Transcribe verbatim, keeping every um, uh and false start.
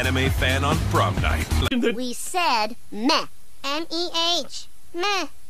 anime fan on prom night. We said meh. M E H. Meh.